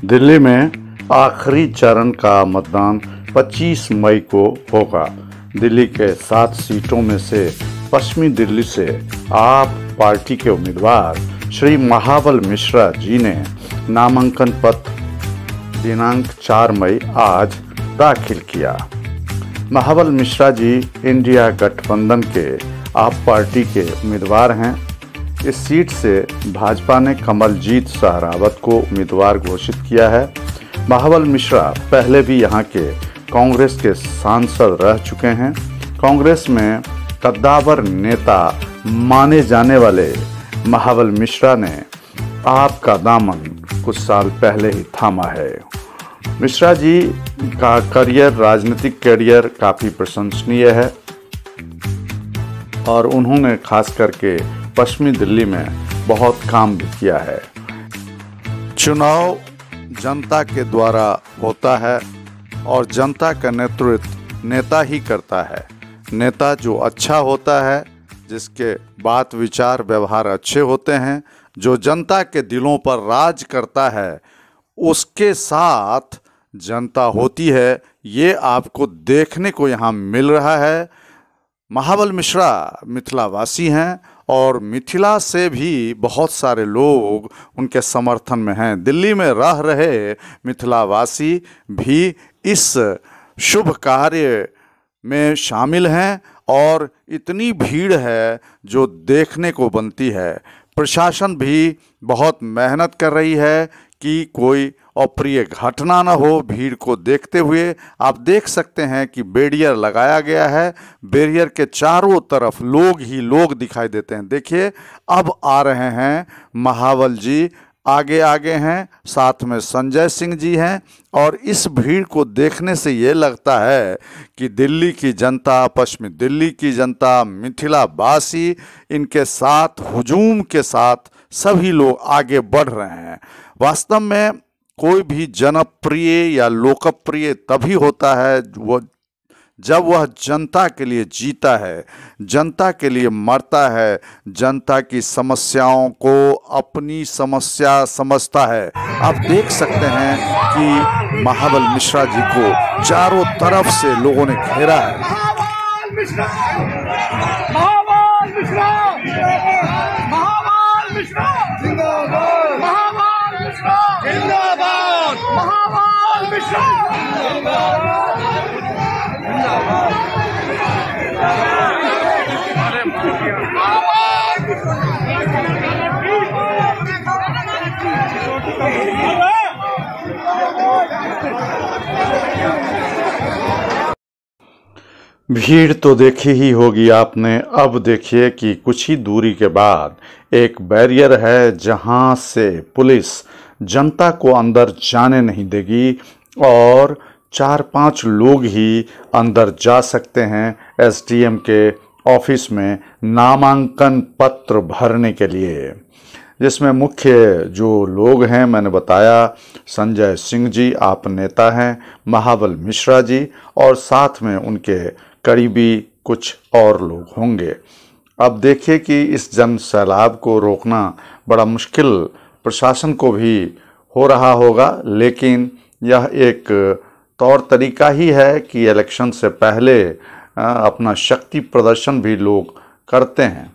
दिल्ली में आखिरी चरण का मतदान 25 मई को होगा। दिल्ली के 7 सीटों में से पश्चिमी दिल्ली से आप पार्टी के उम्मीदवार श्री महाबल मिश्रा जी ने नामांकन पत्र दिनांक 4 मई आज दाखिल किया। महाबल मिश्रा जी इंडिया गठबंधन के आप पार्टी के उम्मीदवार हैं। इस सीट से भाजपा ने कमलजीत सहरावत को उम्मीदवार घोषित किया है। महाबल मिश्रा पहले भी यहां के कांग्रेस के सांसद रह चुके हैं। कांग्रेस में कद्दावर नेता माने जाने वाले महाबल मिश्रा ने आप का दामन कुछ साल पहले ही थामा है। मिश्रा जी का राजनीतिक करियर काफ़ी प्रशंसनीय है और उन्होंने खास करके पश्चिमी दिल्ली में बहुत काम भी किया है। चुनाव जनता के द्वारा होता है और जनता का नेतृत्व नेता ही करता है। नेता जो अच्छा होता है, जिसके बात विचार व्यवहार अच्छे होते हैं, जो जनता के दिलों पर राज करता है, उसके साथ जनता होती है। ये आपको देखने को यहाँ मिल रहा है। महाबल मिश्रा मिथिलावासी हैं और मिथिला से भी बहुत सारे लोग उनके समर्थन में हैं। दिल्ली में रह रहे मिथिलावासी भी इस शुभ कार्य में शामिल हैं और इतनी भीड़ है जो देखने को बनती है। प्रशासन भी बहुत मेहनत कर रही है कि कोई अप्रिय घटना न हो। भीड़ को देखते हुए आप देख सकते हैं कि बैरियर लगाया गया है। बैरियर के चारों तरफ लोग ही लोग दिखाई देते हैं। देखिए, अब आ रहे हैं महाबल जी, आगे आगे हैं, साथ में संजय सिंह जी हैं और इस भीड़ को देखने से ये लगता है कि दिल्ली की जनता, पश्चिमी दिल्ली की जनता, मिथिलावासी इनके साथ हुजूम के साथ सभी लोग आगे बढ़ रहे हैं। वास्तव में कोई भी जनप्रिय या लोकप्रिय तभी होता है जब वह जनता के लिए जीता है, जनता के लिए मरता है, जनता की समस्याओं को अपनी समस्या समझता है। आप देख सकते हैं कि महाबल मिश्रा जी को चारों तरफ से लोगों ने घेरा है। महाबल मिश्रा, महाबल मिश्रा, महाबल मिश्रा जिंदाबाद, महाबल मिश्रा जिंदाबाद, महाबल मिश्रा जिंदाबाद। भीड़ तो देखी ही होगी आपने। अब देखिए कि कुछ ही दूरी के बाद एक बैरियर है जहां से पुलिस जनता को अंदर जाने नहीं देगी और 4-5 लोग ही अंदर जा सकते हैं एसडीएम के ऑफिस में नामांकन पत्र भरने के लिए, जिसमें मुख्य जो लोग हैं मैंने बताया, संजय सिंह जी आप नेता हैं, महाबल मिश्रा जी और साथ में उनके करीबी कुछ और लोग होंगे। अब देखिए कि इस जन सैलाब को रोकना बड़ा मुश्किल प्रशासन को भी हो रहा होगा, लेकिन यह एक तौर तरीका ही है कि इलेक्शन से पहले अपना शक्ति प्रदर्शन भी लोग करते हैं।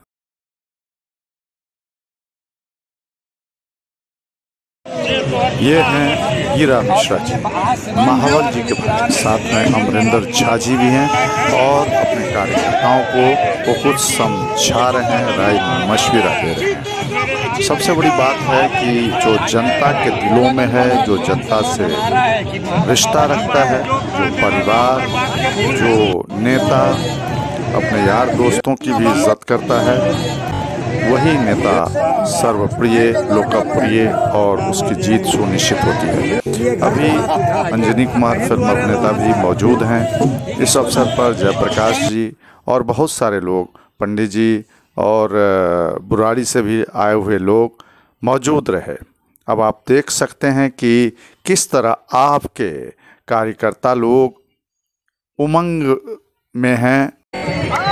ये हैं हीरा मिश्रा जी, महाबल जी के भाई, साथ में अमरिंदर झा जी भी हैं और अपने कार्यकर्ताओं को वो कुछ समझा रहे हैं, राय मशविरा दे रहे हैं। सबसे बड़ी बात है कि जो जनता के दिलों में है, जो जनता से रिश्ता रखता है, जो परिवार, जो नेता अपने यार दोस्तों की भी इज्जत करता है, वही नेता सर्वप्रिय, लोकप्रिय और उसकी जीत सुनिश्चित होती है। अभी अंजनी कुमार फिल्म अभिनेता भी मौजूद हैं। इस अवसर पर जयप्रकाश जी और बहुत सारे लोग, पंडित जी और बुराड़ी से भी आए हुए लोग मौजूद रहे। अब आप देख सकते हैं कि किस तरह आपके कार्यकर्ता लोग उमंग में हैं।